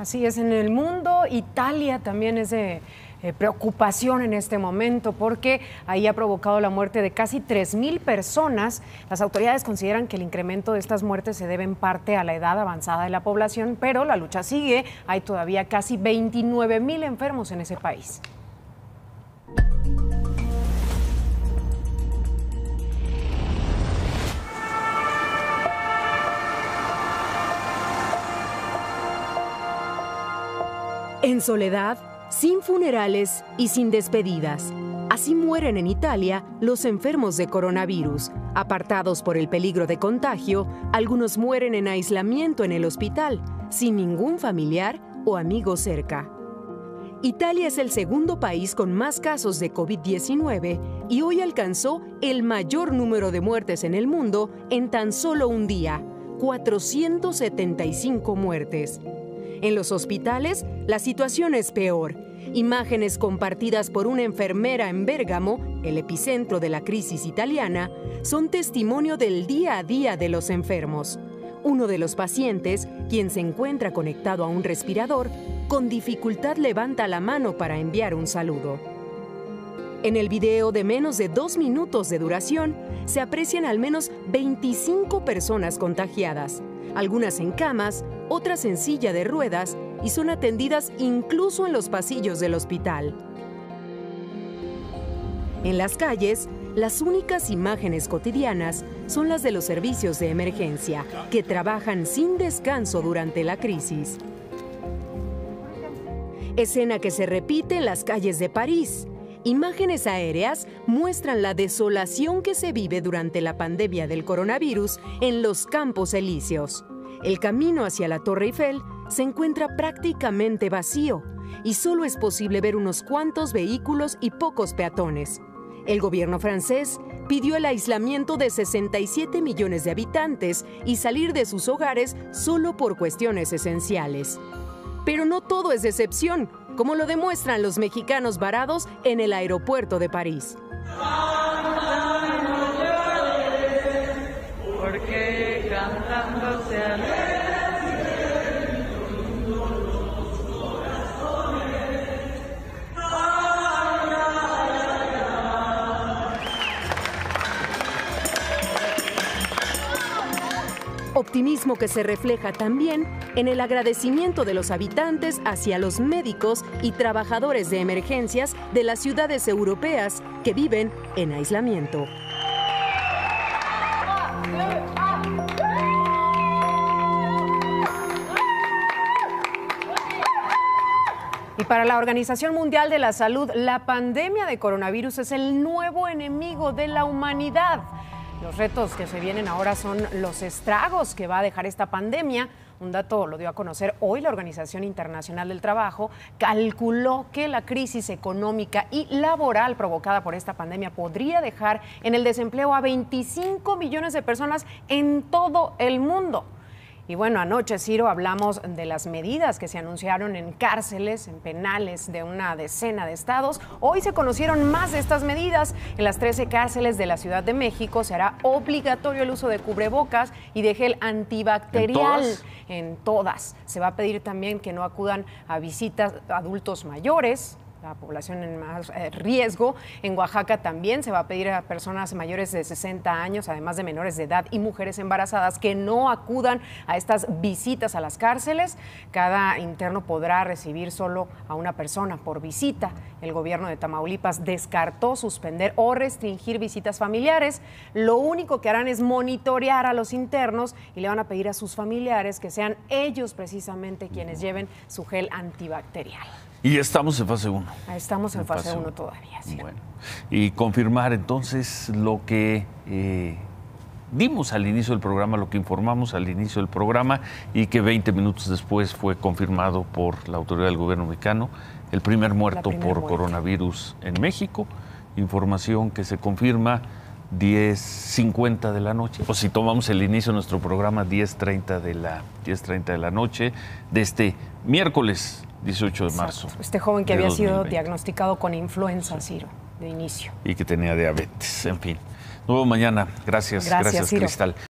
Así es, en el mundo, Italia también es de preocupación en este momento porque ahí ha provocado la muerte de casi 3,000 personas. Las autoridades consideran que el incremento de estas muertes se debe en parte a la edad avanzada de la población, pero la lucha sigue. Hay todavía casi 29,000 enfermos en ese país. En soledad, sin funerales y sin despedidas. Así mueren en Italia los enfermos de coronavirus. Apartados por el peligro de contagio, algunos mueren en aislamiento en el hospital, sin ningún familiar o amigo cerca. Italia es el segundo país con más casos de COVID-19 y hoy alcanzó el mayor número de muertes en el mundo en tan solo un día, 475 muertes. En los hospitales, la situación es peor. Imágenes compartidas por una enfermera en Bérgamo, el epicentro de la crisis italiana, son testimonio del día a día de los enfermos. Uno de los pacientes, quien se encuentra conectado a un respirador, con dificultad levanta la mano para enviar un saludo. En el video de menos de 2 minutos de duración, se aprecian al menos 25 personas contagiadas, algunas en camas, otras en silla de ruedas y son atendidas incluso en los pasillos del hospital. En las calles, las únicas imágenes cotidianas son las de los servicios de emergencia, que trabajan sin descanso durante la crisis. Escena que se repite en las calles de París. Imágenes aéreas muestran la desolación que se vive durante la pandemia del coronavirus en los Campos Elíseos. El camino hacia la Torre Eiffel se encuentra prácticamente vacío y solo es posible ver unos cuantos vehículos y pocos peatones. El gobierno francés pidió el aislamiento de 67 millones de habitantes y salir de sus hogares solo por cuestiones esenciales. Pero no todo es decepción, como lo demuestran los mexicanos varados en el aeropuerto de París. Porque cantando se alegra. Optimismo que se refleja también en el agradecimiento de los habitantes hacia los médicos y trabajadores de emergencias de las ciudades europeas que viven en aislamiento. Y para la Organización Mundial de la Salud, la pandemia de coronavirus es el nuevo enemigo de la humanidad. Los retos que se vienen ahora son los estragos que va a dejar esta pandemia. Un dato lo dio a conocer hoy la Organización Internacional del Trabajo. Calculó que la crisis económica y laboral provocada por esta pandemia podría dejar en el desempleo a 25 millones de personas en todo el mundo. Y bueno, anoche, Ciro, hablamos de las medidas que se anunciaron en cárceles, en penales de una decena de estados. Hoy se conocieron más de estas medidas. En las 13 cárceles de la Ciudad de México se hará obligatorio el uso de cubrebocas y de gel antibacterial. En todas. Se va a pedir también que no acudan a visitas a adultos mayores, la población en más riesgo. En Oaxaca también se va a pedir a personas mayores de 60 años, además de menores de edad y mujeres embarazadas, que no acudan a estas visitas a las cárceles. Cada interno podrá recibir solo a una persona por visita. El gobierno de Tamaulipas descartó suspender o restringir visitas familiares. Lo único que harán es monitorear a los internos y le van a pedir a sus familiares que sean ellos precisamente quienes lleven su gel antibacterial. Y estamos en fase 1. Estamos en fase 1 todavía, sí. Bueno, y confirmar entonces lo que dimos al inicio del programa, lo que informamos al inicio del programa y que 20 minutos después fue confirmado por la autoridad del gobierno mexicano, el primer muerto por coronavirus en México. Información que se confirma 10:50 de la noche, o si tomamos el inicio de nuestro programa 10:30 de la noche de este miércoles 18 de marzo. Este joven que había sido diagnosticado con influenza, Ciro, de inicio. Y que tenía diabetes, en fin. Nos vemos mañana. Gracias, Cristal.